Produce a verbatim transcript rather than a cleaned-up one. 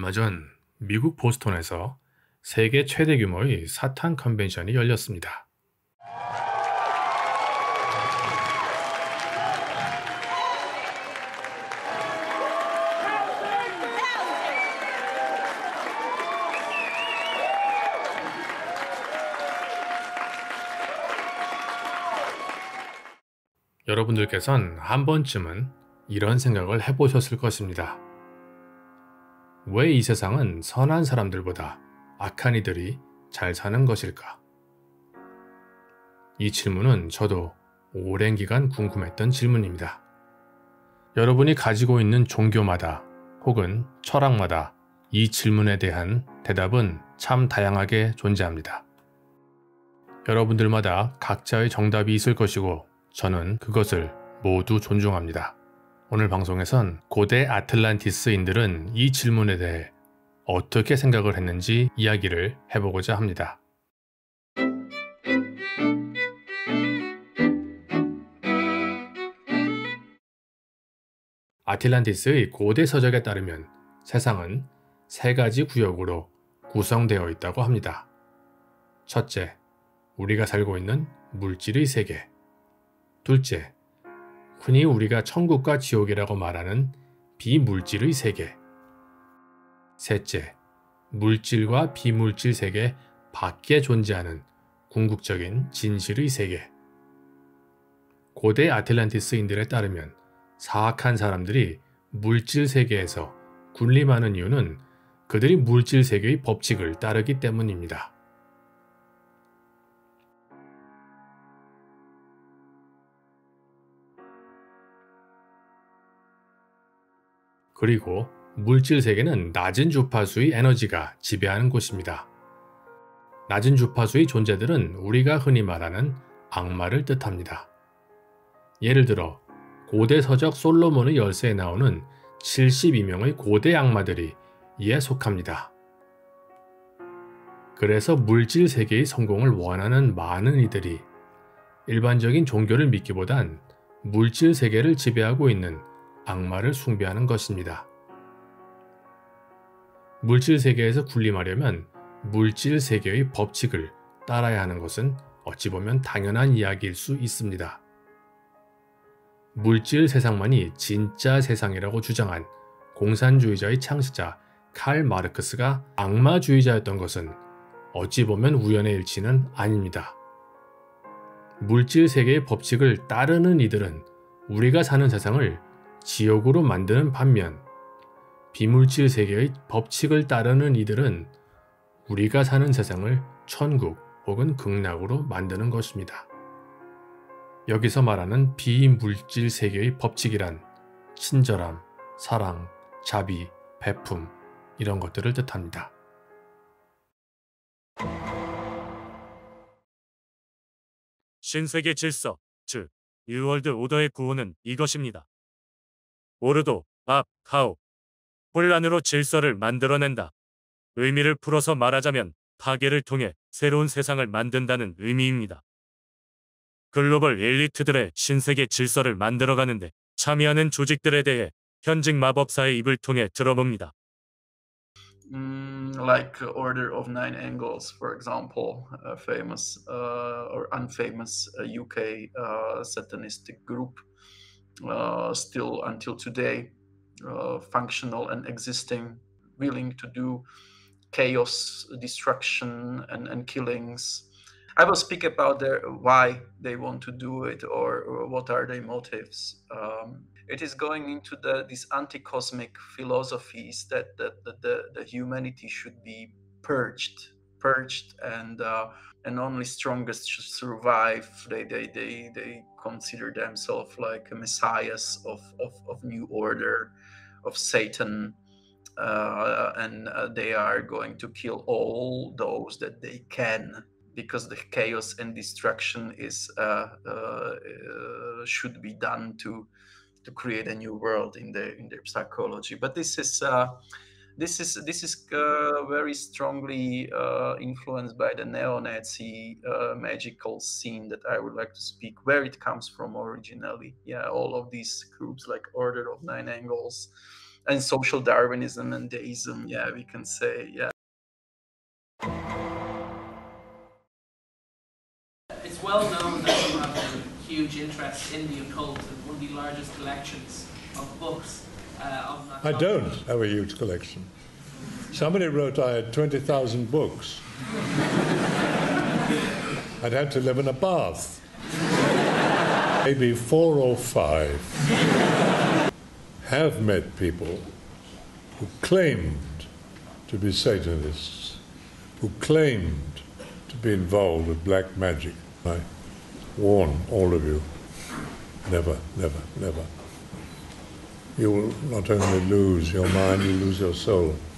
얼마 전 미국 보스턴에서 세계 최대 규모의 사탄 컨벤션이 열렸습니다. 여러분들께선 한 번쯤은 이런 생각을 해보셨을 것입니다. 왜 이 세상은 선한 사람들보다 악한 이들이 잘 사는 것일까? 이 질문은 저도 오랜 기간 궁금했던 질문입니다. 여러분이 가지고 있는 종교마다 혹은 철학마다 이 질문에 대한 대답은 참 다양하게 존재합니다. 여러분들마다 각자의 정답이 있을 것이고 저는 그것을 모두 존중합니다. 오늘 방송에선 고대 아틀란티스인들은 이 질문에 대해 어떻게 생각을 했는지 이야기를 해보고자 합니다. 아틀란티스의 고대 서적에 따르면 세상은 세 가지 구역으로 구성되어 있다고 합니다. 첫째, 우리가 살고 있는 물질의 세계. 둘째, 흔히 우리가 천국과 지옥이라고 말하는 비물질의 세계. 셋째, 물질과 비물질 세계 밖에 존재하는 궁극적인 진실의 세계. 고대 아틀란티스인들에 따르면 사악한 사람들이 물질 세계에서 군림하는 이유는 그들이 물질 세계의 법칙을 따르기 때문입니다. 그리고 물질 세계는 낮은 주파수의 에너지가 지배하는 곳입니다. 낮은 주파수의 존재들은 우리가 흔히 말하는 악마를 뜻합니다. 예를 들어 고대 서적 솔로몬의 열쇠에 나오는 칠십이 명의 고대 악마들이 이에 속합니다. 그래서 물질 세계의 성공을 원하는 많은 이들이 일반적인 종교를 믿기보단 물질 세계를 지배하고 있는 악마를 숭배하는 것입니다. 물질 세계에서 군림하려면 물질 세계의 법칙을 따라야 하는 것은 어찌 보면 당연한 이야기일 수 있습니다. 물질 세상만이 진짜 세상이라고 주장한 공산주의자의 창시자 칼 마르크스가 악마주의자였던 것은 어찌 보면 우연의 일치는 아닙니다. 물질 세계의 법칙을 따르는 이들은 우리가 사는 세상을 지옥으로 만드는 반면 비물질 세계의 법칙을 따르는 이들은 우리가 사는 세상을 천국 혹은 극락으로 만드는 것입니다. 여기서 말하는 비물질 세계의 법칙이란 친절함, 사랑, 자비, 베품 이런 것들을 뜻합니다. 신세계 질서, 즉 뉴월드 오더의 구호는 이것입니다. 오르도, 아, 카오. 혼란으로 질서를 만들어낸다. 의미를 풀어서 말하자면 파괴를 통해 새로운 세상을 만든다는 의미입니다. 글로벌 엘리트들의 신세계 질서를 만들어가는데 참여하는 조직들에 대해 현직 마법사의 입을 통해 들어봅니다. Mm, like uh, Order of Nine Angles, for example, a famous uh, or unfamous uh, U K uh, satanistic group, uh, still until today uh, functional and existing, willing to do chaos, destruction, and, and killings. I will speak about their why they want to do it or, or what are their motives. Um, it is going into the these anti-cosmic philosophies that, that, that the, the humanity should be purged, purged, and uh, and only strongest should survive. They they they, they consider themselves like messiahs of, of, of new order, of Satan. Uh, and uh, they are going to kill all those that they can, because the chaos and destruction is uh, uh, uh, should be done to to create a new world in their in their psychology. But this is uh, this is this is uh, very strongly uh, influenced by the neo-Nazi uh, magical scene that I would like to speak, where it comes from originally. Yeah, all of these groups like Order of Nine Angles and social Darwinism and deism. Yeah, we can say. Yeah. It's well known that you have a huge interest in the occult and one of the largest collections of books. Uh, of I don't have a huge collection. Somebody wrote I had twenty thousand books. I'd had to live in a bath. Maybe four or five have met people who claimed to be Satanists, who claimed to be involved with black magic. I warn all of you, never, never, never. You will not only lose your mind, you lose your soul.